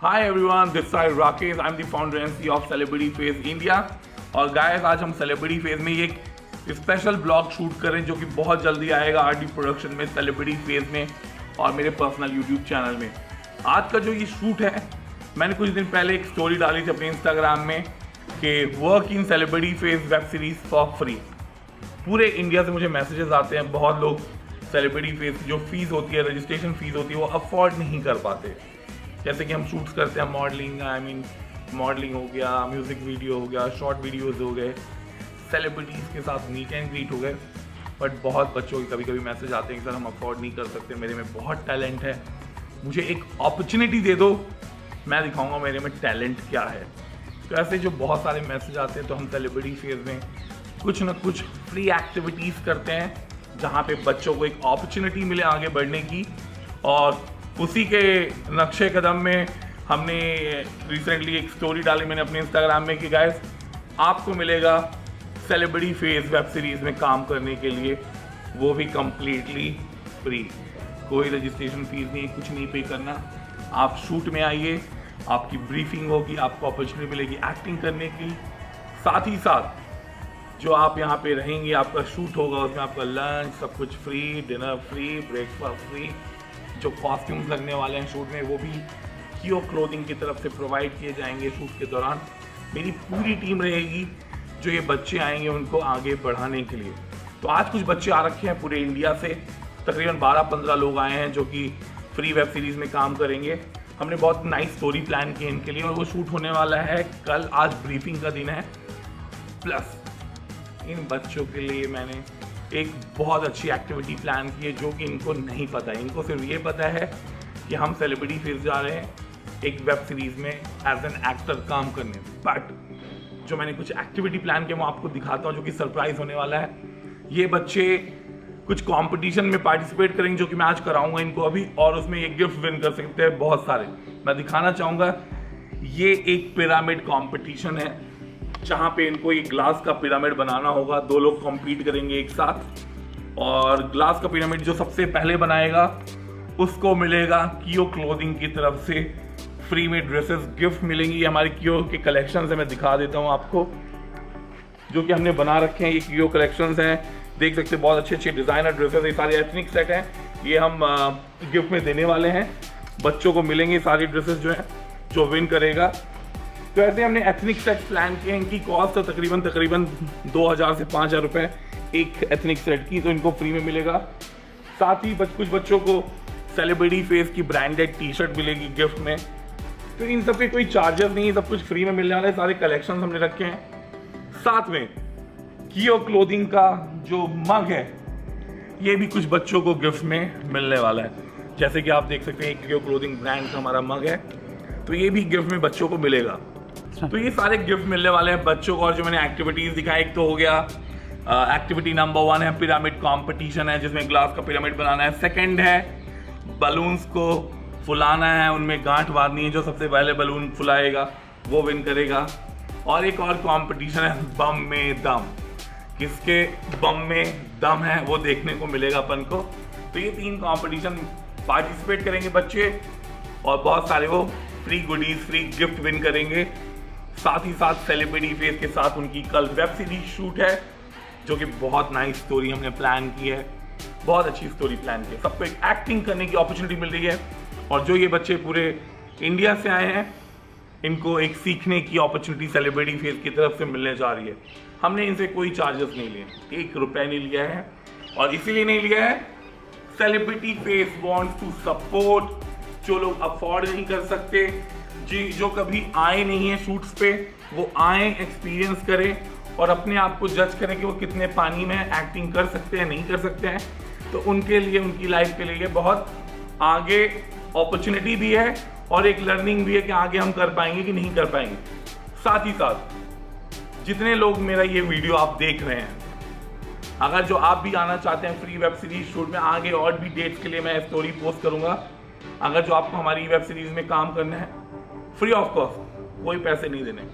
Hi everyone, this side Rakesh. I'm the founder and CEO of Celebrity Phase India. और guys आज हम celebrity phase में एक special blog shoot करें जो कि बहुत जल्दी आएगा आरडी प्रोडक्शन में, सेलिब्रिटी फेज में और मेरे पर्सनल यूट्यूब चैनल में। आज का जो ये शूट है, मैंने कुछ दिन पहले एक स्टोरी डाली थी अपने इंस्टाग्राम में कि work in celebrity phase web series for free. पूरे इंडिया से मुझे मैसेजेस आते हैं, बहुत लोग सेलिब्रिटी फेज की जो फीस होती है, रजिस्ट्रेशन फीस होती है, वो अफोर्ड नहीं कर पाते। जैसे कि हम शूट्स करते हैं मॉडलिंग, मॉडलिंग हो गया, म्यूज़िक वीडियो हो गया, शॉर्ट वीडियोस हो गए, सेलिब्रिटीज़ के साथ मीट एंड ग्रीट हो गए। बट बहुत बच्चों के कभी कभी मैसेज आते हैं कि सर हम अफोर्ड नहीं कर सकते, मेरे में बहुत टैलेंट है, मुझे एक अपॉर्चुनिटी दे दो, मैं दिखाऊंगा मेरे में टैलेंट क्या है। तो ऐसे जो बहुत सारे मैसेज आते हैं, तो हम सेलिब्रिटी फेज में कुछ ना कुछ फ्री एक्टिविटीज़ करते हैं जहाँ पे बच्चों को एक अपॉर्चुनिटी मिले आगे बढ़ने की। और उसी के नक्शे कदम में हमने रिसेंटली एक स्टोरी डाली मैंने अपने इंस्टाग्राम में कि गाइस आपको मिलेगा सेलिब्रिटी फेज वेब सीरीज़ में काम करने के लिए, वो भी कम्प्लीटली फ्री। कोई रजिस्ट्रेशन फीस नहीं, कुछ नहीं पे करना। आप शूट में आइए, आपकी ब्रीफिंग होगी, आपको अपॉर्चुनिटी मिलेगी एक्टिंग करने की। साथ ही साथ जो आप यहाँ पे रहेंगे, आपका शूट होगा, उसमें आपका लंच सब कुछ free, dinner free, breakfast free. जो कॉस्ट्यूम्स लगने वाले हैं शूट में, वो भी कियो क्लोथिंग की तरफ से प्रोवाइड किए जाएंगे शूट के दौरान। मेरी पूरी टीम रहेगी जो ये बच्चे आएंगे उनको आगे बढ़ाने के लिए। तो आज कुछ बच्चे आ रखे हैं पूरे इंडिया से, तकरीबन 12-15 लोग आए हैं जो कि फ्री वेब सीरीज़ में काम करेंगे। हमने बहुत नाइस स्टोरी प्लान की इनके लिए और वो शूट होने वाला है कल। आज ब्रीफिंग का दिन है। प्लस इन बच्चों के लिए मैंने एक बहुत अच्छी एक्टिविटी प्लान की है जो कि इनको नहीं पता है। इनको सिर्फ ये पता है कि हम सेलिब्रिटी फेज जा रहे हैं एक वेब सीरीज़ में एज एन एक्टर काम करने। बट जो मैंने कुछ एक्टिविटी प्लान किया वो आपको दिखाता हूँ जो कि सरप्राइज होने वाला है। ये बच्चे कुछ कंपटीशन में पार्टिसिपेट करेंगे जो कि मैं आज कराऊंगा इनको अभी, और उसमें ये गिफ्ट विन कर सकते हैं बहुत सारे। मैं दिखाना चाहूँगा, ये एक पिरामिड कॉम्पिटिशन है जहाँ पे इनको एक ग्लास का पिरामिड बनाना होगा। 2 लोग कॉम्पीट करेंगे एक साथ, और ग्लास का पिरामिड जो सबसे पहले बनाएगा उसको मिलेगा कियो क्लोथिंग की तरफ से फ्री में ड्रेसेस गिफ्ट मिलेंगी। ये हमारे कियो के कलेक्शंस है, मैं दिखा देता हूँ आपको, जो कि हमने बना रखे हैं। ये कियो कलेक्शंस हैं, देख सकते हैं, बहुत अच्छे अच्छे डिज़ाइनर ड्रेसेस। ये सारे एथनिक सेट हैं, ये हम गिफ्ट में देने वाले हैं। बच्चों को मिलेंगे सारी ड्रेसेस जो है जो विन करेगा। तो ऐसे हमने एथनिक सेट प्लान किए हैं। इनकी कॉस्ट है तकरीबन 2000 से 5000 रुपये एक एथनिक सेट की, तो इनको फ्री में मिलेगा। साथ ही कुछ बच्चों को सेलिब्रिटी फेस की ब्रांडेड टी शर्ट मिलेगी गिफ्ट में। तो इन सब के कोई चार्जेस नहीं है, सब कुछ फ्री में मिलने वाला है। सारे कलेक्शन हमने रखे हैं। साथ में कियो क्लोथिंग का जो मग है, ये भी कुछ बच्चों को गिफ्ट में मिलने वाला है। जैसे कि आप देख सकते हैं, कियो क्लोथिंग ब्रांड का हमारा मग है, तो ये भी गिफ्ट में बच्चों को मिलेगा। तो ये सारे गिफ्ट मिलने वाले हैं बच्चों को। और जो मैंने एक्टिविटीज़ दिखाई, एक तो हो गया एक्टिविटी नंबर 1 है पिरामिड कंपटीशन है जिसमें ग्लास का पिरामिड बनाना है। सेकंड है बलून्स को फुलाना है, उनमें गांठ बांधनी है, जो सबसे पहले बलून फुलाएगा वो विन करेगा। और एक और कंपटीशन है बम में दम, किसके बम में दम है वो देखने को मिलेगा अपन को। तो ये 3 कंपटीशन पार्टिसिपेट करेंगे बच्चे, और बहुत सारे वो free goodies, free gift win करेंगे। साथ ही साथ सेलिब्रिटी फेस के साथ उनकी कल वेब सीरीज शूट है, जो कि बहुत नाइस स्टोरी हमने प्लान की है, बहुत अच्छी स्टोरी प्लान की है। सबको एक एक्टिंग करने की अपॉर्चुनिटी मिल रही है। और जो ये बच्चे पूरे इंडिया से आए हैं, इनको एक सीखने की अपॉर्चुनिटी सेलिब्रिटी फेस की तरफ से मिलने जा रही है। हमने इनसे कोई चार्जेस नहीं लिए, 1 रुपया नहीं लिया है। और इसीलिए नहीं लिया है, celebrity face wants to support जो लोग अफोर्ड नहीं कर सकते, जी जो कभी आए नहीं है शूट्स पे, वो आए, एक्सपीरियंस करें और अपने आप को जज करें कि वो कितने पानी में एक्टिंग कर सकते हैं, नहीं कर सकते हैं। तो उनके लिए, उनकी लाइफ के लिए बहुत आगे अपॉर्चुनिटी भी है और एक लर्निंग भी है कि आगे हम कर पाएंगे कि नहीं कर पाएंगे। साथ ही साथ जितने लोग मेरा ये वीडियो आप देख रहे हैं, अगर जो आप भी आना चाहते हैं फ्री वेब सीरीज शूट में, आगे और भी डेट्स के लिए मैं स्टोरी पोस्ट करूंगा। अगर जो आपको हमारी वेब सीरीज में काम करना है, फ्री ऑफ कॉस्ट, कोई पैसे नहीं देने,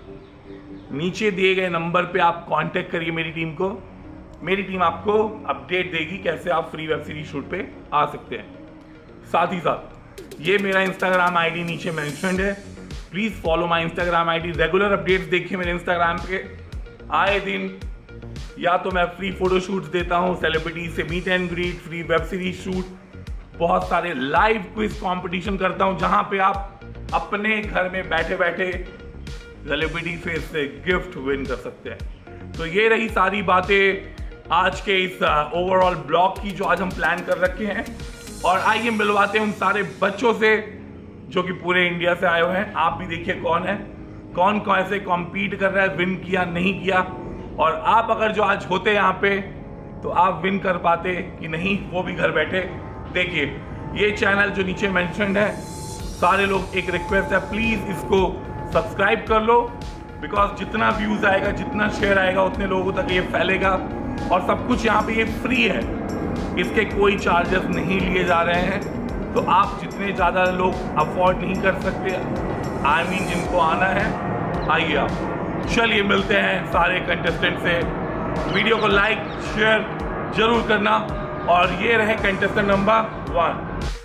नीचे दिए गए नंबर पे आप कांटेक्ट करिए मेरी टीम को। मेरी टीम आपको अपडेट देगी कैसे आप फ्री वेब सीरीज शूट पे आ सकते हैं। साथ ही साथ ये मेरा इंस्टाग्राम आईडी नीचे मेंशन्ड है, please follow my Instagram ID। Regular updates देखिए मेरे इंस्टाग्राम पे। आए दिन या तो मैं फ्री फोटो शूट्स देता हूँ सेलिब्रिटी से, meet and greet, free web series shoot, बहुत सारे लाइव क्विज कंपटीशन करता हूँ जहाँ पे आप अपने घर में बैठे बैठे सेलिब्रिटी फेस से गिफ्ट विन कर सकते हैं। तो ये रही सारी बातें आज के इस ओवरऑल ब्लॉग की जो आज हम प्लान कर रखे हैं। और आइए मिलवाते हैं उन सारे बच्चों से जो कि पूरे इंडिया से आए हुए हैं। आप भी देखिए कौन है, कौन कैसे कॉम्पीट कर रहा है, विन किया नहीं किया, और आप अगर जो आज होते यहाँ पे तो आप विन कर पाते कि नहीं, वो भी घर बैठे देखिए। ये चैनल जो नीचे मेंशन्ड है, सारे लोग एक रिक्वेस्ट है, प्लीज इसको सब्सक्राइब कर लो, बिकॉज जितना व्यूज आएगा, जितना शेयर आएगा, उतने लोगों तक ये फैलेगा। और सब कुछ यहाँ पे ये फ्री है, इसके कोई चार्जेस नहीं लिए जा रहे हैं। तो आप जितने ज़्यादा लोग अफोर्ड नहीं कर सकते, आई मीन जिनको आना है, आइए आप। चलिए मिलते हैं सारे कंटेस्टेंट से। वीडियो को लाइक शेयर जरूर करना। और ये रहे contestant number 1।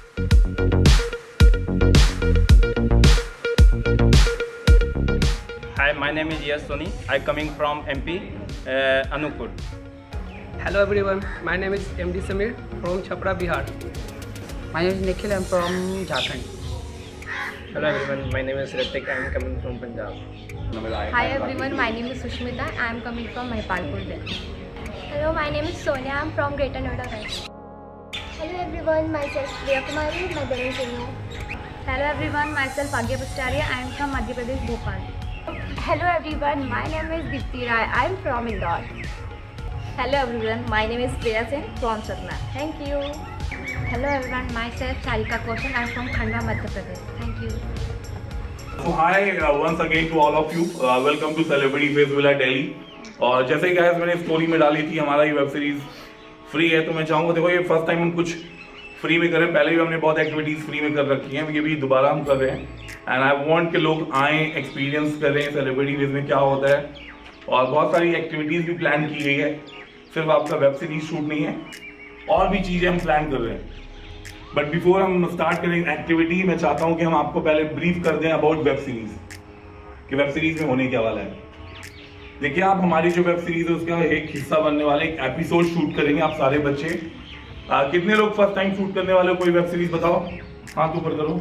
Hi, my name is Yash Soni. I'm coming from MP, Anupur. Hello everyone, my name is MD Samir from Chhapra, Bihar. My name is Nikhil, I'm from Jharkhand. Hello everyone, my name is Ritik. I'm coming from Punjab. Hi everyone, my name is Sushmita. I am coming from Mahipalpur, Delhi. Hello, my name is Sonia. I'm from Greater Noida West. Hello everyone, myself Priya Kumari, Mother in Sinu. Hello everyone, myself Agya Pastaria. I am from Madhya Pradesh, Bhopal. Hello everyone, my name is Dipti Rai. I am from Indore. Hello everyone, my name is Priya Singh from Satna. Thank you. Hello everyone, myself Sarika Kaushal. I am from Khandwa, Madhya Pradesh. Thank you. So hi once again to all of you. Welcome to Celebrity Face Villa Delhi. और जैसे ही guys मैंने story में डाली थी हमारा ये web series free है, तो मैं चाहूँगा, देखो ये फर्स्ट टाइम हम कुछ फ्री में करें। पहले भी हमने बहुत एक्टिविटीज़ फ्री में कर रखी हैं, ये भी दोबारा हम कर रहे हैं। एंड आई वांट कि लोग आएँ, एक्सपीरियंस करें सेलिब्रिटी फेस में क्या होता है। और बहुत सारी एक्टिविटीज़ भी प्लान की गई है, सिर्फ आपका वेब सीरीज शूट नहीं है, और भी चीज़ें हम प्लान कर रहे हैं। बट बिफोर हम स्टार्ट करें एक्टिविटी, मैं चाहता हूँ कि हम आपको पहले ब्रीफ कर दें अबाउट वेब सीरीज, कि वेब सीरीज में होने क्या वाला है। देखिए आप, हमारी जो वेब सीरीज है उसका एक हिस्सा बनने वाले, एक एपिसोड शूट करेंगे आप सारे बच्चे। कितने लोग फर्स्ट टाइम शूट करने वाले हो, कोई वेब सीरीज बताओ, हाथ ऊपर करो।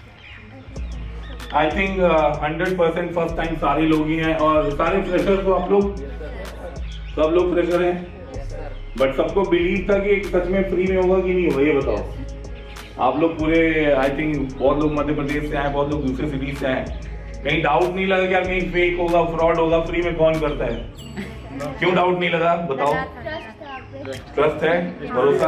आई थिंक 100% फर्स्ट टाइम सारे लोग ही हैं। और सारे फ्रेशर तो आप लोग, सब लोग फ्रेशर हैं, बट सबको बिलीव था कि सच में फ्री में होगा कि नहीं होगा, ये बताओ। आप लोग पूरे, आई थिंक बहुत लोग मध्य प्रदेश से आए, बहुत लोग दूसरे सिटी से आए, कहीं डाउट नहीं लगा क्या कहीं फेक होगा, फ्रॉड होगा? फ्री में कौन करता है? क्यों डाउट नहीं लगा, बताओ? ट्रस्ट है, भरोसा।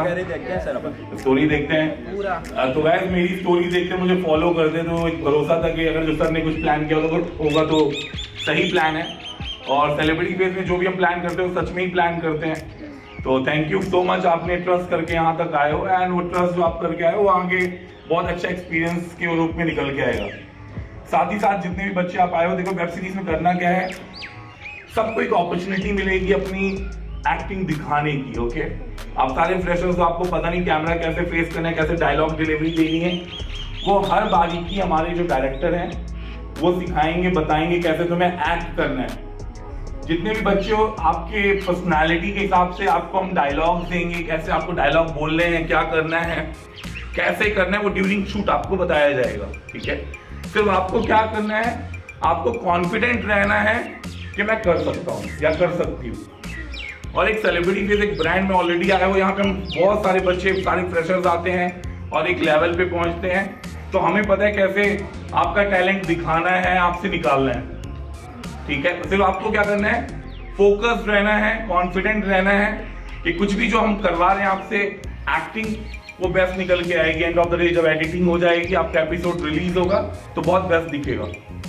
स्टोरी देखते हैं तो गाइस मेरी स्टोरी देखते मुझे फॉलो करते, तो एक भरोसा था कि अगर जो सर ने कुछ प्लान किया होगा तो सही प्लान है। और सेलिब्रिटी फेस में जो भी हम प्लान करते हैं वो सच में ही प्लान करते हैं। तो थैंक यू सो मच, आपने ट्रस्ट करके यहाँ तक आए हो। एंड वो ट्रस्ट जो आप करके आए हो वो आगे बहुत अच्छा एक्सपीरियंस के रूप में निकल के आएगा। साथ ही साथ जितने भी बच्चे आप आए हो, देखो वेब सीरीज में करना क्या है, सबको एक अपॉर्चुनिटी मिलेगी अपनी एक्टिंग दिखाने की। ओके, आप सारे फ्रेशर्स, तो आपको पता नहीं कैमरा कैसे फेस करना है, कैसे डायलॉग डिलीवरी देनी है, वो हर बारीकी हमारे जो डायरेक्टर हैं वो सिखाएंगे, बताएंगे कैसे तुम्हें एक्ट करना है। जितने भी बच्चे हो, आपके पर्सनालिटी के हिसाब से आपको हम डायलॉग देंगे, कैसे आपको डायलॉग बोलने हैं, क्या करना है, कैसे करना है, वो ड्यूरिंग शूट आपको बताया जाएगा। ठीक है, सिर्फ आपको क्या करना है, आपको कॉन्फिडेंट रहना है कि मैं कर सकता हूँ या कर सकती हूँ। और एक सेलिब्रिटी फेस, एक ब्रांड में ऑलरेडी आया हो, यहाँ पे हम बहुत सारे बच्चे, सारे फ्रेशर्स आते हैं और एक लेवल पे पहुँचते हैं, तो हमें पता है कैसे आपका टैलेंट दिखाना है, आपसे निकालना है। ठीक है, सिर्फ आपको क्या करना है, फोकस रहना है, कॉन्फिडेंट रहना है कि कुछ भी जो हम करवा रहे हैं आपसे, एक्टिंग वो बेस्ट निकल के आएगी। एंड ऑफ द डे जब एडिटिंग हो जाएगी, आपका एपिसोड रिलीज होगा तो बहुत बेस्ट दिखेगा।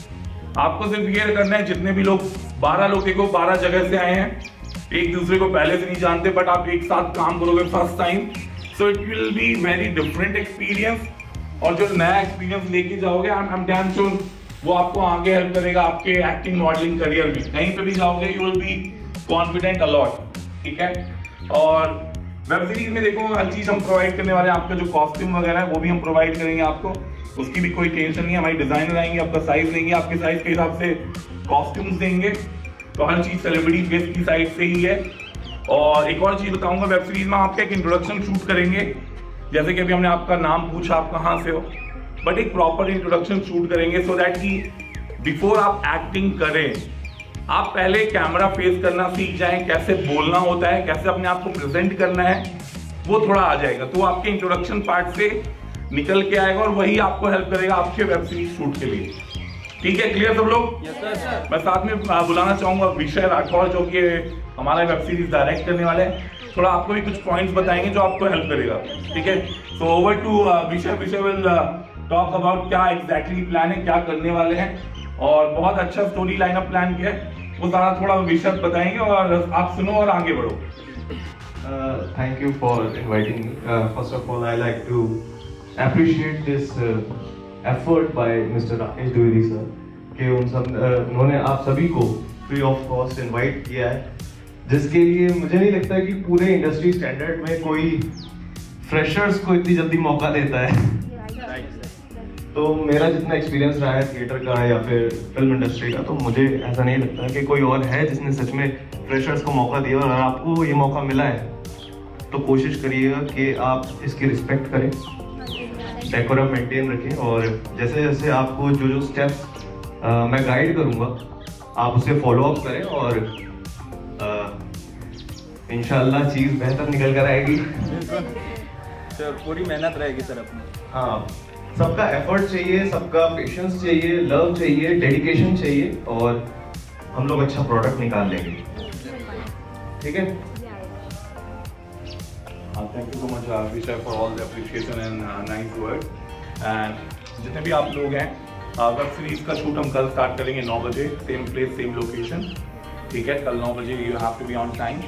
आपको सिर्फ ये करना है, जितने भी लोग 12 लोग देखो 12 जगह से आए हैं, एक दूसरे को पहले से नहीं जानते, बट आप एक साथ काम करोगे first time, so it will be very different experience. और जो नया एक्सपीरियंस लेके जाओगे, आई एम डैम श्योर वो आपको आगे हेल्प करेगा आपके एक्टिंग मॉडलिंग करियर में। कहीं पे भी जाओगे you will be confident a lot. ठीक है, और वेब सीरीज में देखो हर चीज हम प्रोवाइड करने वाले हैं। आपका जो कॉस्ट्यूम वगैरह है वो भी हम प्रोवाइड करेंगे आपको। उसकी भी कोई टेंशन नहीं है। हमारी डिजाइनर आएंगे, आपका साइज देंगे, आपके साइज के हिसाब से कॉस्ट्यूम्स देंगे, तो हर चीज सेलिब्रिटी फेस की साइड से ही है। और एक और चीज बताऊंगा, वेब सीरीज में आपका एक इंट्रोडक्शन शूट करेंगे, जैसे कि अभी हमने आपका नाम पूछा, आप कहाँ से हो, बट एक प्रॉपर इंट्रोडक्शन शूट करेंगे सो दैट कि बिफोर आप एक्टिंग करें, आप पहले कैमरा फेस करना सीख जाएं, कैसे बोलना होता है, कैसे अपने आप को प्रेजेंट करना है, वो थोड़ा आ जाएगा। तो आपके इंट्रोडक्शन पार्ट से निकल के आएगा और वही आपको हेल्प करेगा आपके वेब सीरीज शूट के लिए। ठीक है, क्लियर सब लोग? Yes sir. मैं साथ में बुलाना चाहूंगा विषय राठौर, जो कि हमारा वेब सीरीज डायरेक्ट करने वाले हैं। थोड़ा आपको भी कुछ पॉइंट्स बताएंगे जो आपको हेल्प करेगा। ठीक है, so over to Vishay. Vishay will talk about क्या एग्जैक्टली प्लान है, क्या करने वाले हैं, और बहुत अच्छा स्टोरी लाइनअप प्लान किया है, वो सारा थोड़ा विषय बताएंगे और आप सुनो और आगे बढ़ो। Thank you for inviting me. First of all, I like to appreciate this effort by Mr. Rakesh Dwivedi sir कि उन्होंने आप सभी को फ्री ऑफ कॉस्ट इनवाइट किया है, जिसके लिए मुझे नहीं लगता कि पूरे इंडस्ट्री स्टैंडर्ड में कोई फ्रेशर्स को इतनी जल्दी मौका देता है। तो मेरा जितना एक्सपीरियंस रहा है थिएटर का या फिर फिल्म इंडस्ट्री का, तो मुझे ऐसा नहीं लगता कि कोई और है जिसने सच में फ्रेशर्स को मौका दिया। और अगर आपको ये मौका मिला है तो कोशिश करिएगा कि आप इसकी रिस्पेक्ट करें, डेकोरम मेंटेन रखें, और जैसे जैसे आपको जो जो स्टेप्स मैं गाइड करूंगा आप उसे फॉलो अप करें, और इंशाल्लाह चीज़ बेहतर निकल कर आएगी। सर पूरी मेहनत रहेगी सर अपनी। हाँ, सबका एफर्ट चाहिए, सबका पेशेंस चाहिए, लव चाहिए, डेडिकेशन चाहिए, और हम लोग अच्छा प्रोडक्ट निकाल लेंगे। ठीक है? Thank you so much Vishay for all the appreciation and nice word. And जितने भी आप लोग हैं, वेब सीरीज का शूट हम कल स्टार्ट करेंगे 9 बजे, सेम प्लेस सेम लोकेशन। ठीक है, कल 9 बजे you have to be on time.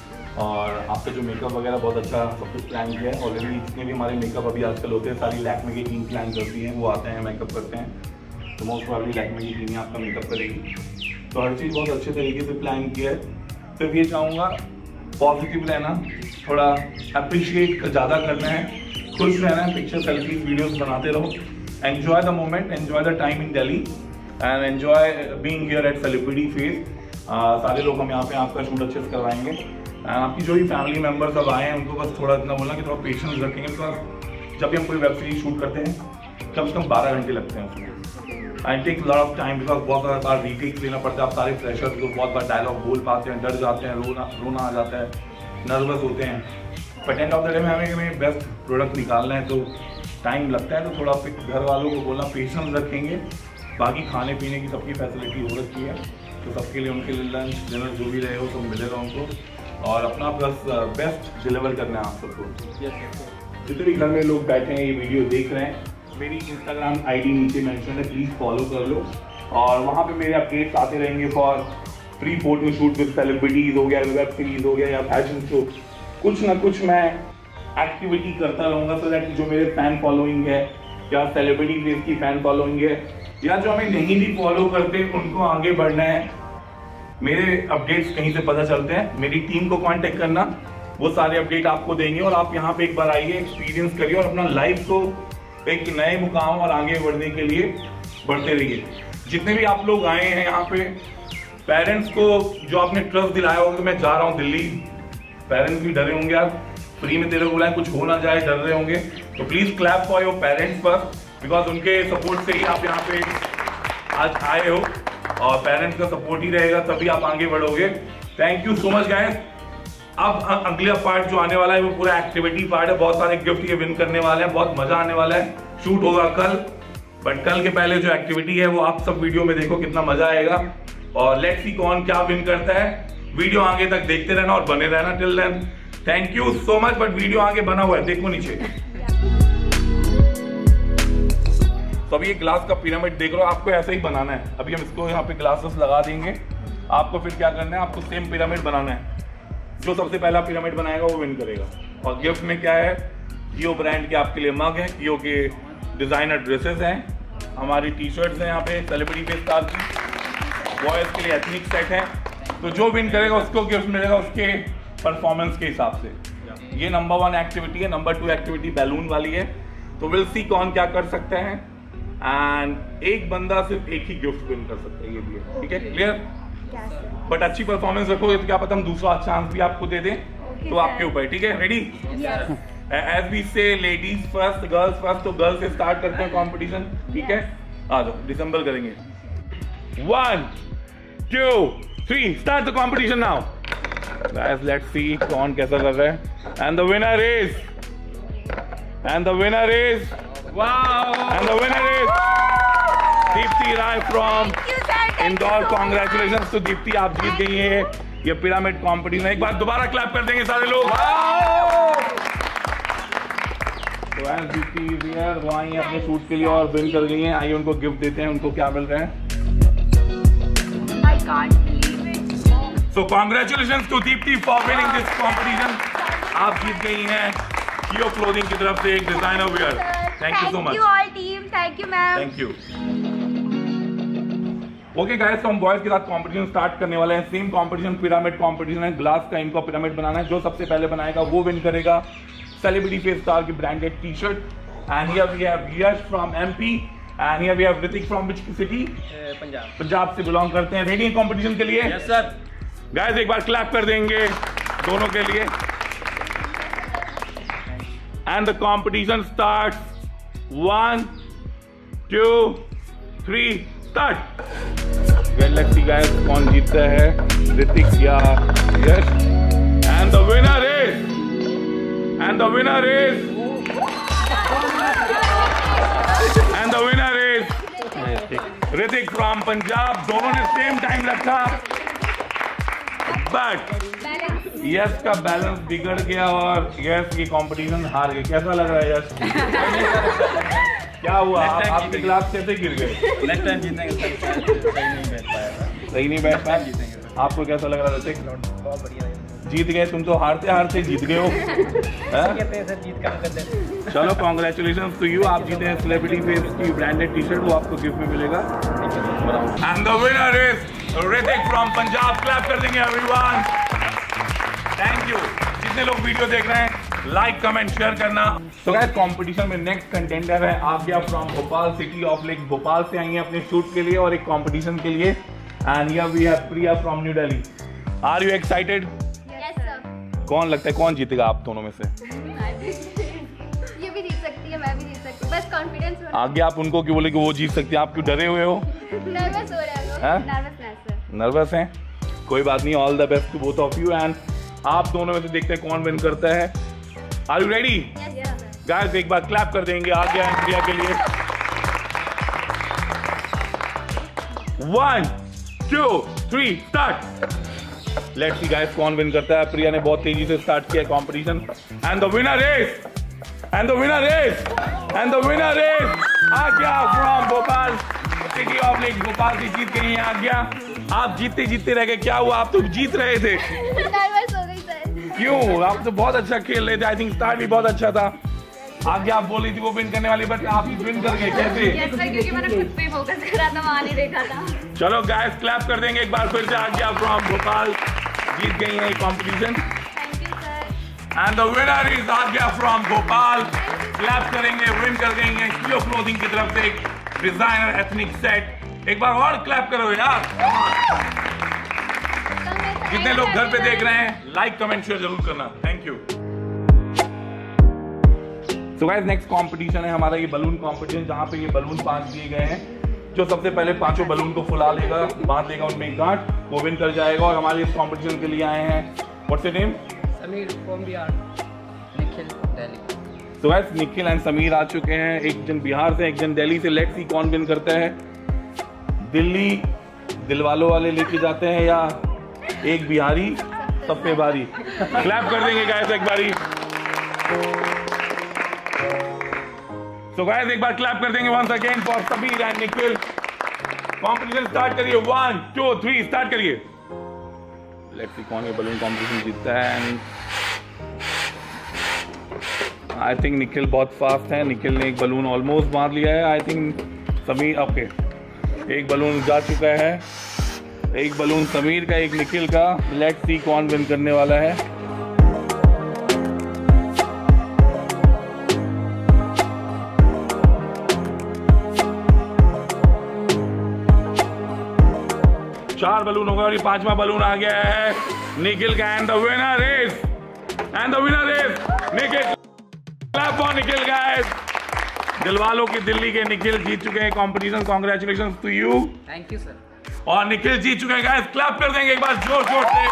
और आपका जो मेकअप वगैरह बहुत अच्छा सब कुछ प्लान किया है ऑलरेडी। जितने भी हमारे मेकअप अभी आजकल होते हैं, सारी लैक्मे की टीम प्लान करती है, वो आते हैं मेकअप करते हैं, तो मोस्ट प्रॉब्ली लैक्मे की टीम ही आपका मेकअप करेगी। तो हर चीज़ बहुत अच्छे तरीके से प्लान किया है। सिर्फ ये चाहूँगा पॉजिटिव रहना, थोड़ा अप्रिशिएट ज़्यादा करना है, खुश रहना है, पिक्चर सेल्फीज वीडियोस बनाते रहो, enjoy the moment, enjoy the time in Delhi and enjoy being here at celebrity face. सारे लोग हम यहाँ पे आपका शूट अच्छे से करवाएंगे। एंड आपकी जो भी फैमिली मेम्बर्स अब आए हैं उनको बस थोड़ा इतना बोलना कि थोड़ा पेशेंस रखेंगे, बिकॉज जब भी हम कोई वेब सीरीज शूट करते हैं कम से कम 12 घंटे लगते हैं उसमें। I take lot of time, because बहुत सारा बार रीटेक्स लेना पड़ता है। आप सारे फ्रेशर्स को बहुत बार डायलॉग बोल पाते हैं, डर जाते हैं, रोना आ जाता है, नर्वस होते हैं, but end of the day में हमें बेस्ट प्रोडक्ट निकालना है, तो टाइम लगता है। तो थोड़ा घर वालों को बोलना पेशेंस रखेंगे। बाकी खाने पीने की सबकी फैसिलिटी हो रखी है, तो सबके लिए उनके लिए लंच डिनर जो भी रहे हो सब मिलेगा उनको, और अपना प्लस बेस्ट डिलीवर करना है आप सबको। जितने भी घर में लोग बैठे हैं ये वीडियो देख रहे हैं, मेरी इंस्टाग्राम आईडी नीचे मेंशन है, प्लीज़ फॉलो कर लो, और वहाँ पे मेरे अपडेट्स आते रहेंगे for free photo shoot with celebrities हो गया, वेब सीरीज हो गया या फैशन शो, कुछ ना कुछ मैं एक्टिविटी करता रहूँगा, सो दैट जो मेरे फैन फॉलोइंग है या सेलिब्रिटी फेस की फैन फॉलोइंग है या जो हमें नहीं भी फॉलो करते उनको आगे बढ़ना है। मेरे अपडेट्स कहीं से पता चलते हैं, मेरी टीम को कांटेक्ट करना, वो सारे अपडेट आपको देंगे, और आप यहाँ पे एक बार आइए, एक्सपीरियंस करिए और अपना लाइफ को एक नए मुकाम और आगे बढ़ने के लिए बढ़ते रहिए। जितने भी आप लोग आए हैं यहाँ पे, पेरेंट्स को जो आपने ट्रस्ट दिलाया होगा कि मैं जा रहा हूँ दिल्ली, पेरेंट्स भी डरे होंगे यार, फ्री में तेरे को बुलाए, कुछ हो ना जाए, डर रहे होंगे, तो please clap for your parents first, because उनके सपोर्ट से ही आप यहाँ पे आज आए हो, और पेरेंट्स का सपोर्ट ही रहेगा तभी आप आगे बढ़ोगे। Thank you so much guys. अब अगला पार्ट जो आने वाला है वो पूरा एक्टिविटी पार्ट है, बहुत सारे गिफ्ट ये विन करने वाले हैं, बहुत मजा आने वाला है। शूट होगा कल, बट कल के पहले जो एक्टिविटी है वो आप सब वीडियो में देखो, कितना मजा आएगा, और लेट्स सी कौन क्या विन करता है। वीडियो आगे तक देखते रहना और बने रहना till then. Thank you so much. But video आगे बना हुआ है, देखो नीचे। तो अभी ये ग्लास का पिरामिड देख रहे हो, आपको ऐसे ही बनाना है। अभी हम इसको यहाँ पे ग्लासेस लगा देंगे, आपको फिर क्या करना है, आपको सेम पिरामिड बनाना है। जो सबसे पहला पिरामिड बनाएगा वो विन करेगा। और गिफ्ट में क्या है, कियो ब्रांड के आपके लिए मग है, कियो के डिजाइनर ड्रेसेस हैं, हमारी टी शर्ट्स हैं यहाँ पे सेलिब्रिटी के स्टार की, बॉयज के लिए एथनिक सेट है। तो जो विन करेगा उसको गिफ्ट मिलेगा उसके परफॉर्मेंस के हिसाब से। ये नंबर 1 एक्टिविटी है। नंबर 2 एक्टिविटी बैलून वाली है, तो विल सी कौन क्या कर सकते हैं। एंड एक बंदा सिर्फ एक ही गिफ्ट विन कर सकता है, ये भी है, ठीक है? क्लियर? बट अच्छी परफॉर्मेंस रखोगे तो क्या पता हम दूसरा चांस भी आपको दे दें, तो आपके ऊपर, ठीक है? Ready? As we say ladies first girls first, तो गर्ल्स से स्टार्ट करते हैं कंपटीशन, ठीक है? आ जाओ, डिसम्बल करेंगे। 1 2 3 start the competition now guys, let's see कौन कैसा कर रहा है। And the winner is Deepti Rai from Indore. Congratulation to Deepti, आप जीत गई हैं ये पिरामिड कंपटीशन। एक बार दोबारा क्लैप कर देंगे सारे लोग। तो एज दीप्ति इज हियर, वो आई हैं अपने शूट के लिए और विन कर गई हैं। आइए उनको गिफ्ट देते हैं, उनको क्या मिल रहा है। I can't believe it. So congratulations to Deepti for winning this competition. आप जीत गई हैं Kio Clothing की तरफ से एक designer wear. Thank you so much. Thank you all team. Thank you ma'am. Thank you. Okay guys, तो हम बॉयज के साथ कंपटीशन स्टार्ट करने वाले हैं। सेम कंपटीशन पिरामिड कंपटीशन है, ग्लास का इनको पिरामिड बनाना है। जो सबसे पहले बनाएगा वो विन करेगा सेलिब्रिटी फेस स्टार की branded T shirt. And here we have Yash from MP and here we have Hrithik from which city? Punjab से बिलोंग करते हैं। रेडी कंपटीशन के लिए? Yes sir. गाइस एक बार क्लैप कर देंगे दोनों के लिए। And the competition starts 1 2 3 start. Let's see guys कौन जीतता है, ऋतिक या Yash. And the winner is Hrithik from Punjab. दोनों ने सेम टाइम रखा बट यश का बैलेंस बिगड़ गया और यश की कंपटीशन हार गई। कैसा लग रहा है यश? क्या हुआ, आपके गिलास कैसे गिर गए? नेक्स्ट टाइम जीतेंगे सर। सही नहीं बैठ पाए, आपको कैसा लग रहा है ऋतिक? बहुत बढ़िया जीत गए तुम तो, हारते जीत गए हो। कहते हैं सर, जीत काम करते हैं। चलो कॉन्ग्रेचुलेशन टू यू, आप जीते हैं सेलिब्रिटी फेस की ब्रांडेड टी शर्ट, वो आपको गिफ्ट में मिलेगा। And the winner is Hrithik from Punjab. Clap कर देंगे एवरीवन। Thank you. जितने लोग वीडियो देख रहे हैं लाइक कमेंट शेयर करना। तो गाइस कंपटीशन में नेक्स्ट कंटेंडर है Aagya from Bhopal, city of lake Bhopal से आई है अपने शूट के लिए और एक कंपटीशन के लिए। And here we have Priya from New Delhi. Are you excited? Yes sir. कौन लगता है कौन जीतेगा आप दोनों में से? ये भी जीत सकती है, मैं भी जीत सकती हूँ, बस कॉन्फिडेंस होना। आगे आप उनको क्यों बोले कि वो जीत सकती है, आप क्यों डरे हुए हो? नर्वस हो रहे हो? हाँ? Nervousness sir. नर्वस हैं? कोई बात नहीं, all the best to both of you. And आप दोनों में से देखते हैं कौन विन करता है। Are you ready? गाइस एक बार क्लैप कर देंगे आज्ञा एंड प्रिया के लिए। 1 2 3 स्टार्ट। लेट्स सी गाइस कौन विन करता है। प्रिया ने बहुत तेजी से स्टार्ट किया competition. And the winner is Aagya from Bhopal, city of lake Bhopal से जीत गई हैं आज्ञा। आप जीतते रह गए, क्या हुआ? आप तो जीत रहे थे। नर्वस हो गई सर। क्यों? आप तो बहुत अच्छा खेल रहे थे। आई थिंक स्टार्ट भी बहुत अच्छा था। आज्ञा आप बोल रही थी वो विन करने वाली, बट आप विन कर गए। कैसे? Yes sir, क्योंकि मैंने खुद पे ही फोकस करा था, वहाँ नहीं देखा था। चलो गाइस क्लैप कर देंगे एक बार फिर से। आज्ञा फ्रॉम भोपाल जीत गई है competition. Thank you sir. And the winner is Aagya from Bhopal. Clap करेंगे, विन कर गई है कियो क्लोथिंग की तरफ से एक डिजाइनर एथनिक सेट। एक बार और क्लैप करो यार। जितने लोग घर पे देख रहे हैं लाइक कमेंट शेयर जरूर करना। Thank you. So guys next competition है हमारा ये बलून कंपटीशन, जहां पे ये बलून 5 दिए गए हैं। जो सबसे पहले 5 बलून को फुला लेगा, बांध लेगा उनमें एक गांठ, वो विन कर जाएगा। और हमारे इस कंपटीशन के लिए आए हैं, what's your name? Sameer from Bihar. Nikhil Delhi. तो गाइस निखिल एंड समीर आ चुके हैं, एक जन बिहार से एक जन दिल्ली से। लेट्स सी कौन विन करता है। दिल्ली दिलवालों वाले लेके जाते हैं या एक बिहारी सब पे भारी? क्लैप कर देंगे गाइस एक बारी। So guys एक बार क्लैप कर देंगे once again for Sameer and Nikhil. Competition start करिए। 1 2 3 स्टार्ट करिए। लेट्स सी कौन ये बलून कंपटीशन जीतता है। एंड आई थिंक निखिल बहुत फास्ट है। निखिल ने एक बलून ऑलमोस्ट मार लिया है। आई थिंक समीर, ओके एक बलून जा चुका है, एक बलून समीर का, एक निखिल का। लेट्स सी कौन विन करने वाला है। 4 बलून हो गए और ये 5वां बलून आ गया है निखिल का। And the winner is Nikhil. Clap for Nikhil guys. दिलवालों की दिल्ली के निखिल जीत चुके हैं competition. Congratulations to you. Thank you sir. और निखिल जीत चुके हैं गाइस, क्लैप कर देंगे एक बार जोर जोर से।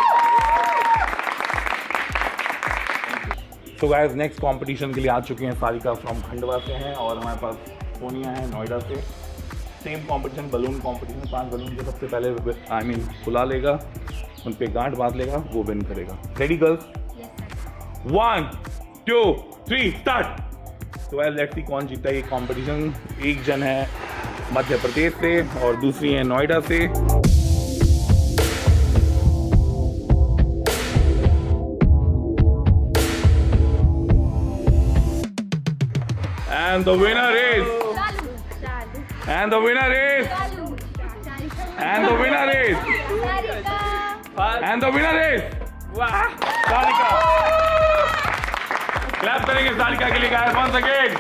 तो गाइस नेक्स्ट कंपटीशन के लिए आ चुके हैं सारिका फ्रॉम खंडवा से हैं और हमारे पास सोनिया है नोएडा से। Same competition, balloon competition. 5 balloon जो सबसे पहले खुला लेगा, उन पे गांठ बांध लेगा, वो विन करेगा। Ready girls? 1 2 3 स्टार्ट। तो गाइस लेट्स सी कौन जीता ये कंपटीशन। एक जन है मध्य प्रदेश से और दूसरी है नोएडा से। And the winner is Sarika. Clap करेंगे सारिका के लिए guys once again।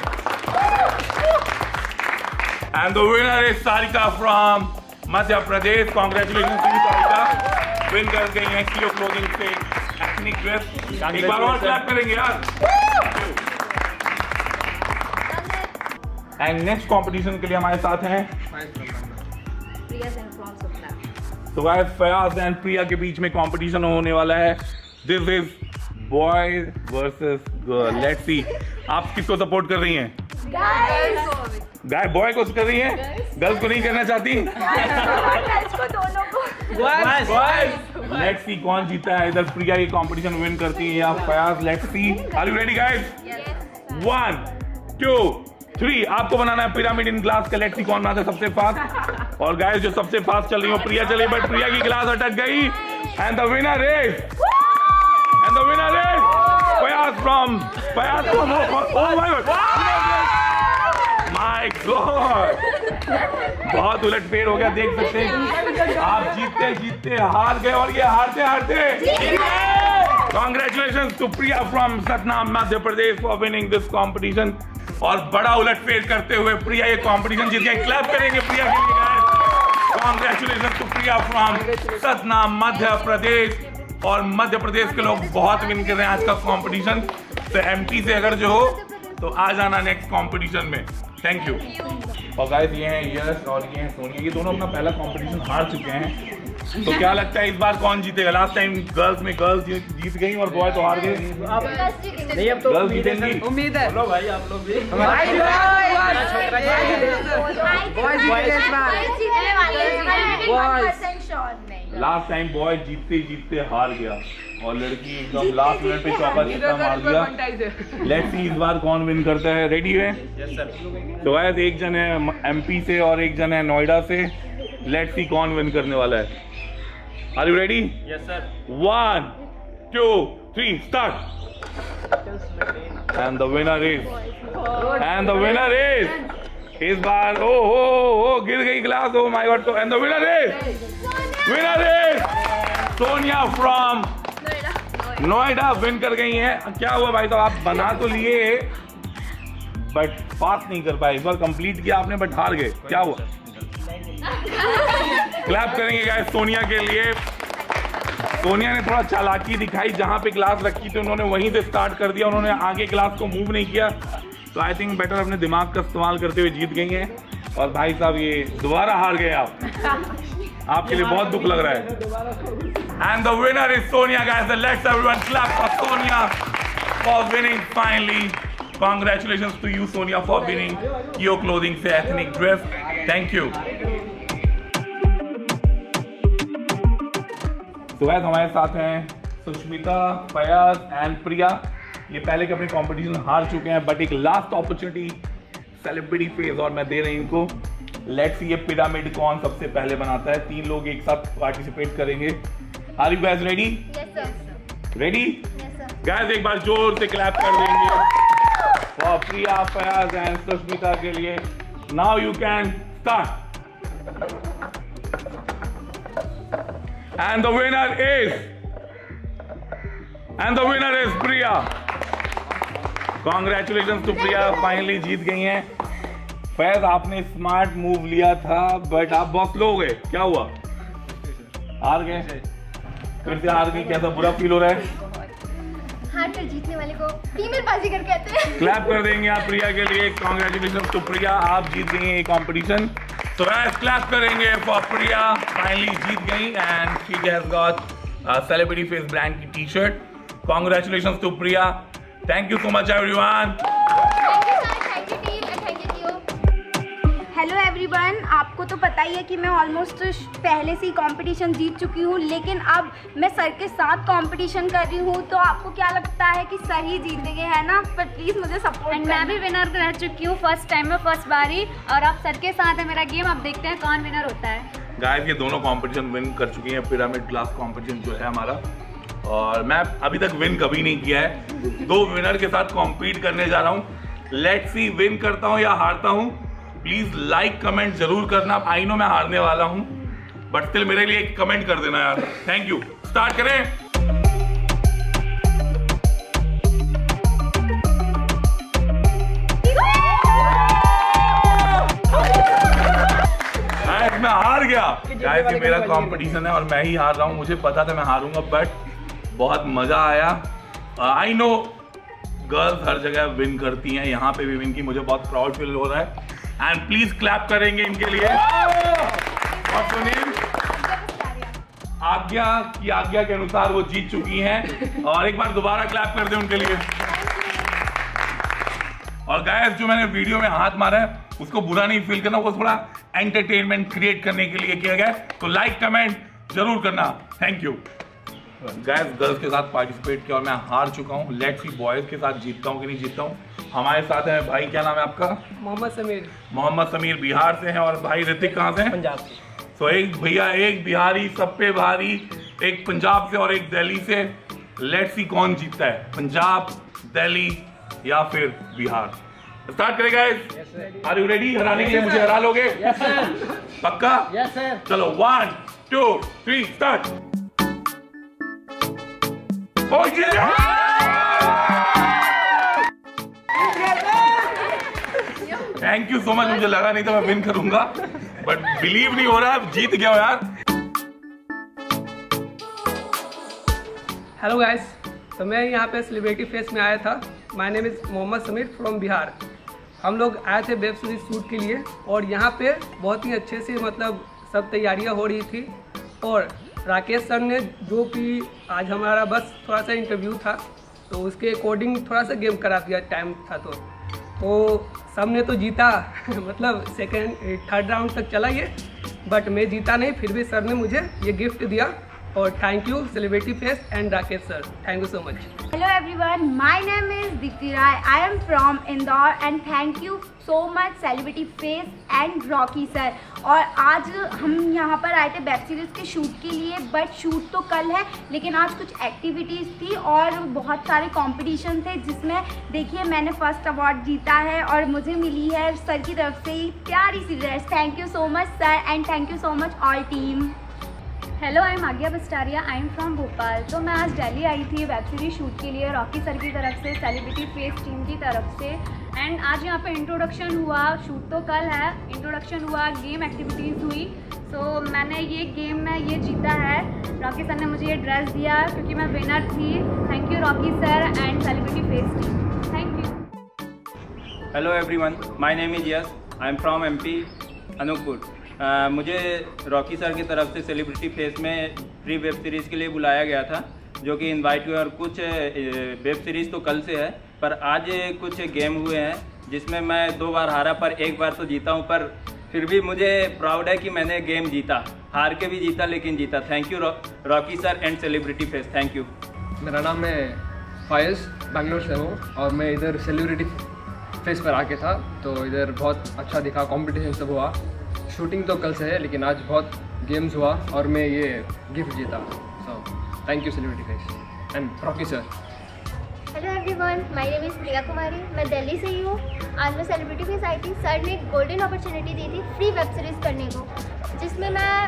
And the winner is Sarika from Madhya Pradesh. Congratulations to you Sarika, win कर गई हैं कियो क्लोथिंग से एथनिक ड्रेस। एक बार और क्लैप करेंगे यार। एंड नेक्स्ट कंपटीशन के लिए हमारे साथ हैं तो गाइस फयाज एंड प्रिया के बीच में कंपटीशन होने वाला है। This is boy versus girl. Let's see आप किसको सपोर्ट कर रही हैं? गाय बॉय को कर रही हैं, गर्ल्स को नहीं करना चाहती? लेट्स सी कौन जीता है। इधर प्रिया ये कंपटीशन विन करती है या Fayaz? Let's see. Are you ready guys? 1 2 3। आपको बनाना है पिरामिड इन ग्लास का। लेट्स सी कौन बनाता है सबसे फास्ट। और गाइस जो सबसे फास्ट चल रही हो प्रिया चली, बट प्रिया की ग्लास अटक गई। And the winner is Fayaz from my god, बहुत उलटफेर हो गया। देख सकते हैं आप जीतते जीतते हार गए और ये हारते हारते। Congratulations to Priya from Satna, Madhya Pradesh for winning this competition। और बड़ा उलटफेर करते हुए प्रिया ये कंपटीशन जीत गए। क्लैप करेंगे प्रिया के लिए guys. Congratulations to Priya from Satna Madhya Pradesh. और मध्य प्रदेश के लोग बहुत विन कर रहे हैं आज का कंपटीशन। तो एमपी से अगर जो हो तो आ जाना नेक्स्ट कंपटीशन में। Thank you. और गाइस ये हैं यश और ये हैं सोनिया, ये दोनों अपना पहला कंपटीशन हार चुके हैं। तो क्या लगता है इस बार कौन जीतेगा? लास्ट टाइम गर्ल्स में गर्ल्स जीत गई और बॉय तो हार गए। नहीं अब तो गर्ल्स जीतेंगी, उम्मीद है। बोलो भाई आप लोग भी। लास्ट टाइम बॉय जीतते जीतते हार गया और लड़की एकदम लास्ट मिनट पे चौका छक्का मार दिया। लेट्स सी इस बार कौन विन करता है। रेडी है? Yes sir. तो गाइस एक जन है एमपी से और एक जन है नोएडा से। लेट्स सी कौन विन करने वाला है। Are you ready? Yes sir. 1 2 3 start. And the winner is इस बार ओ गिर गई ग्लास। Oh my god. तो and the winner is Sonia from Noida win कर गई हैं। क्या हुआ भाई? तो आप बना तो लिए बट पास नहीं कर पाए। इस बार कंप्लीट किया आपने बट हार गए। क्या हुआ? क्लैप करेंगे गाइस सोनिया के लिए। सोनिया ने थोड़ा चालाकी दिखाई, जहां पे क्लास रखी थी उन्होंने वहीं से स्टार्ट कर दिया। उन्होंने आगे क्लास को मूव नहीं किया। तो आई थिंक बेटर अपने दिमाग का इस्तेमाल करते हुए जीत गई हैं। और भाई साहब ये दोबारा हार गए आप। आपके लिए बहुत दुख लग रहा है। And the winner is Sonia guys. Let's everyone clap for Sonia for winning finally. Congratulations to you Sonia for winning Kio Clothing से ethnic dress. Thank you. तो गाइस हमारे साथ हैं सुष्मिता, फयाज एंड प्रिया। ये पहले के अपने कंपटीशन हार चुके हैं बट एक लास्ट अपॉर्चुनिटी सेलिब्रिटी फेज और मैं दे रही हूं इनको। लेट्स सी ये पिरामिड कौन सबसे पहले बनाता है। 3 लोग एक साथ पार्टिसिपेट करेंगे। Are you guys ready? Yes sir. Ready? Guys एक बार जोर से क्लैप कर देंगे फॉर प्रिया, फयाज एंड सुष्मिता के लिए। Now you can start. And the winner is Priya. Congratulations to Priya, finally जीत गई हैं। फैज आपने स्मार्ट मूव लिया था बट आप बहुत स्लो हो गए। क्या हुआ? हार गए, फिर से हार गई, कैसा बुरा फील हो रहा है? हार कर जीतने वाले को फीमेल बाजीगर कहते हैं। क्लैप कर देंगे आप प्रिया के लिए। कांग्रेचुलेशन टू प्रिया, आप जीत गई ये कंपटीशन। तो गाइस क्लैप करेंगे फॉर प्रिया, फाइनली जीत गई and she has got Celebrity Face brand की T shirt. Congratulation to Priya, thank you so much everyone. Thank you team and thank you Jio. Hello everyone, आपको तो पता ही है कि मैं ऑलमोस्ट पहले से ही कंपटीशन जीत चुकी हूँ, लेकिन अब मैं सर के साथ कंपटीशन कर रही हूँ। तो आपको क्या लगता है कि सर ही जीतेंगे, है ना? पर प्लीज़ मुझे सपोर्ट। एंड मैं भी विनर रह चुकी हूँ फर्स्ट टाइम में, फर्स्ट बारी, और अब सर के साथ है मेरा गेम। अब देखते हैं कौन विनर होता है। गाइस ये दोनों कंपटीशन विन कर चुकी हैं, पिरामिड क्लास कंपटीशन जो है हमारा, और मैं अभी तक विन कभी नहीं किया है। 2 विनर के साथ कॉम्पीट करने जा रहा हूँ। लेट्स सी विन करता हूँ या हारता हूँ। प्लीज लाइक कमेंट जरूर करना। आई नो मैं हारने वाला हूँ, बट स्टिल मेरे लिए एक कमेंट कर देना यार। Thank you. स्टार्ट करें। मैं हार गया गाइस, ये मेरा कंपटीशन है और मैं ही हार रहा हूँ। मुझे पता था मैं हारूंगा, बट बहुत मजा आया। आई नो गर्ल्स हर जगह विन करती हैं, यहाँ पे भी विन की, मुझे बहुत प्राउड फील हो रहा है। एंड प्लीज क्लैप करेंगे इनके लिए। और सुनील, आज्ञा के अनुसार वो जीत चुकी हैं, और एक बार दोबारा क्लैप कर दें उनके लिए। और गाइस जो मैंने वीडियो में हाथ मारा है उसको बुरा नहीं फील करना, वो थोड़ा एंटरटेनमेंट क्रिएट करने के लिए किया गया है। तो लाइक कमेंट जरूर करना। Thank you. गाइस गर्ल्स के साथ पार्टिसिपेट किया और मैं हार चुका हूँ। लेट्स सी बॉयज के साथ जीतता हूँ कि नहीं जीतता हूँ। हमारे साथ है भाई, क्या नाम है आपका? मोहम्मद समीर। मोहम्मद समीर बिहार से हैं, और भाई ऋतिक कहाँ से हैं? पंजाब से। तो एक भैया, एक बिहारी सब पे भारी, एक पंजाब से और एक दिल्ली से। लेट्स सी कौन जीतता है, पंजाब, दिल्ली या फिर बिहार। स्टार्ट करें गाइस। Are you ready? हराने के लिए मुझे हरा लोगे? Yes sir. पक्का? Yes sir. चलो 1 2 3 start. Thank you so much. मुझे लगा नहीं था मैं विन करूंगा, बट बिलीव नहीं हो रहा, जीत गया यार। हेलो गाइस, तो मैं यहाँ पे सेलिब्रिटी फेस में आया था। My name is Mohammad Sameer from Bihar. हम लोग आए थे वेब सीरीज शूट के लिए, और यहाँ पे बहुत ही अच्छे से मतलब सब तैयारियाँ हो रही थी। और राकेश सर ने, जो कि आज हमारा बस थोड़ा सा इंटरव्यू था, तो उसके अकॉर्डिंग थोड़ा सा गेम करा दिया, टाइम था तो सब ने तो जीता मतलब थर्ड राउंड तक चला ये, बट मैं जीता नहीं। फिर भी सर ने मुझे ये गिफ्ट दिया, और thank you Celebrity Face and Rakesh sir, thank you so much. Hello everyone, my name is Deepti Rai. I am from Indore and thank you so much Celebrity Face and Rocky sir. और आज हम यहाँ पर आए थे वेब सीरीज़ के शूट के लिए, बट शूट तो कल है, लेकिन आज कुछ एक्टिविटीज़ थी और बहुत सारे कंपटीशन थे, जिसमें देखिए मैंने फर्स्ट अवार्ड जीता है और मुझे मिली है सर की तरफ से प्यारी सी dress. Thank you so much sir and thank you so much all team. Hello, I am Aagya Bastaria. I am from Bhopal. तो मैं आज दिल्ली आई थी वेब सीरीज शूट के लिए, रॉकी सर की तरफ से, सेलिब्रिटी फेस टीम की तरफ से। एंड आज यहाँ पे इंट्रोडक्शन हुआ, शूट तो कल है, इंट्रोडक्शन हुआ, गेम एक्टिविटीज़ हुई। सो मैंने ये गेम में ये जीता है। रॉकी सर ने मुझे ये ड्रेस दिया क्योंकि मैं विनर थी। Thank you Rocky sir and Celebrity Face team, thank you. Hello everyone, my name is Yash. I am from MP Anuppur. मुझे रॉकी सर की तरफ से सेलिब्रिटी फेस में प्री वेब सीरीज़ के लिए बुलाया गया था, जो कि इनवाइट हुए। और कुछ वेब सीरीज़ तो कल से है, पर आज कुछ गेम हुए हैं जिसमें मैं 2 बार हारा पर 1 बार तो जीता हूं। पर फिर भी मुझे प्राउड है कि मैंने गेम जीता, हार के भी जीता लेकिन जीता। Thank you Rocky sir and Celebrity Face, thank you. मेरा नाम है फायज़, बैंगलोर से हूँ, और मैं इधर सेलिब्रिटी फेस पर आके था, तो इधर बहुत अच्छा दिखा, कंपटीशन सब हुआ। शूटिंग तो कल से है, लेकिन आज बहुत गेम्स हुआ और मैं ये गिफ्ट जीता। So thank you Celebrity Face and Rocky sir. Hello everyone, my name is Priya Kumari. मैं दिल्ली से ही हूँ। आज मैं सेलिब्रिटी फेस आई थी। सर ने एक गोल्डन अपॉर्चुनिटी दी थी फ्री वेब सीरीज़ करने को, जिसमें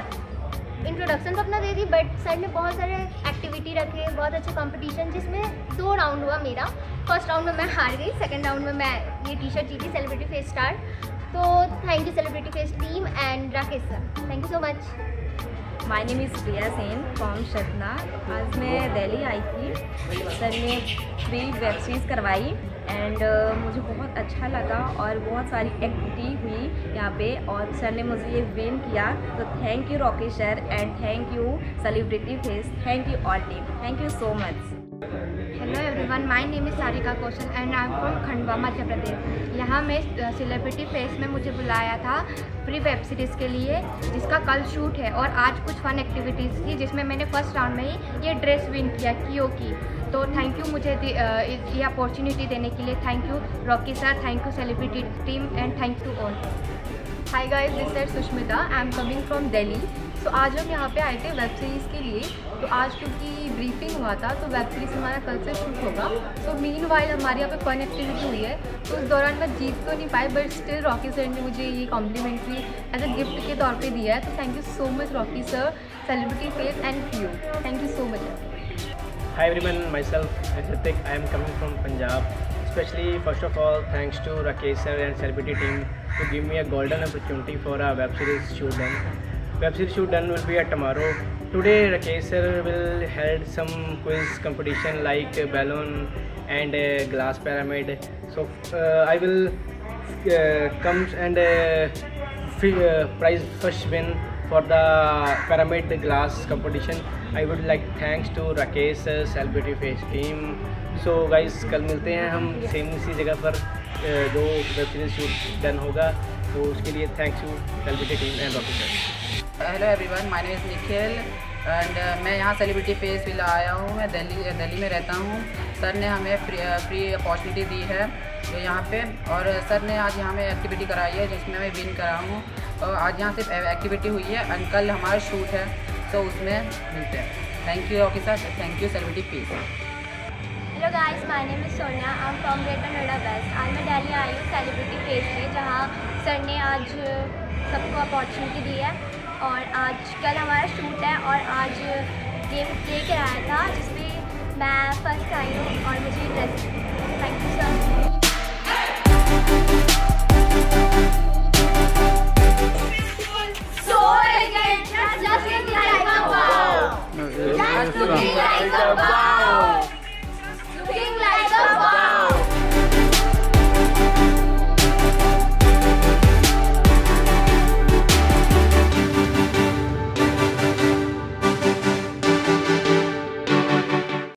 मैं इंट्रोडक्शन तो अपना दे दी, बट सर ने बहुत सारे एक्टिविटी रखे, बहुत अच्छे कंपटीशन, जिसमें 2 राउंड हुआ मेरा। फर्स्ट राउंड में मैं हार गई, सेकेंड राउंड में मैं ये टी शर्ट जीती, सेलिब्रिटी फेस स्टार। तो thank you Celebrity Face team and Rakesh sir, thank you so much. My name is Priya Sen from Satna. आज मैं दिल्ली आई थी, सर ने फ्री वेब सीरीज़ करवाई एंड मुझे बहुत अच्छा लगा और बहुत सारी एक्टिविटी हुई यहाँ पे और सर ने मुझे ये विन किया। तो thank you Rocky sir and thank you Celebrity Face, thank you all team, thank you so much. Hello everyone, my name is Sarika Kaushal and I am from Khandwa Madhya Pradesh. यहाँ में सेलिब्रिटी फेस में मुझे बुलाया था फ्री वेब सीरीज़ के लिए जिसका कल शूट है और आज कुछ फन एक्टिविटीज़ थी जिसमें मैंने फर्स्ट राउंड में ही ये ड्रेस विन किया कियो की। तो थैंक यू मुझे ये अपॉर्चुनिटी देने के लिए। Thank you Rocky sir, thank you Celebrity team and thank you all. Hi guys, this is Sushmita, I am coming from Delhi. तो आज हम यहाँ पे आए थे वेब सीरीज़ के लिए। तो आज क्योंकि ब्रीफिंग हुआ था तो वेब सीरीज़ हमारा कल से शूट होगा। तो मीन वाइल हमारे यहाँ पे फन एक्टिविटी हुई है। तो उस दौरान मैं जीत तो नहीं पाई बट स्टिल रॉकी सर ने मुझे ये कॉम्प्लीमेंट्री एज अ गिफ्ट के तौर पे दिया है। तो thank you so much Rocky sir, Celebrity Face and you, thank you so much. Hi everyone, myself Hrithik. I am coming from Punjab. Especially first of all, thanks to Rakesh sir and celebrity team to give me a golden opportunity for a web series shoot done. Web series shoot done will be at tomorrow. Today Rakesh sir will held some quiz competition like balloon and glass pyramid. So I will come and prize first win for the pyramid glass competition. I would like thanks to Rakesh sir, celebrity face team. So guys, कल मिलते हैं हम same इसी जगह पर जो web series shoot done होगा। तो उसके लिए thanks to Celebrity team and Rocky sir. Hello everyone, my name is Nikhil and मैं यहाँ सेलिब्रिटी फेस भी आया हूँ। मैं दिल्ली में रहता हूँ। सर ने हमें फ्री अपॉर्चुनिटी दी है तो यहाँ पे, और सर ने आज यहाँ में एक्टिविटी कराई है जिसमें मैं विन करा हूँ। और आज यहाँ सिर्फ एक्टिविटी हुई है एंड कल हमारा शूट है तो उसमें मिलते हैं। Thank you Rocky sir, thank you Celebrity Face. Hello guys, my name is Sonia, I am from Greater Noida West. आज मैं दिल्ली आई हूँ सेलिब्रिटी फेस में जहाँ सर ने आज सबको अपॉर्चुनिटी दी है और आज कल हमारा शूट है और आज गेम प्ले कराया था जिसमें मैं फर्स्ट आई हूँ और मुझे ड्रेस। Thank you sir.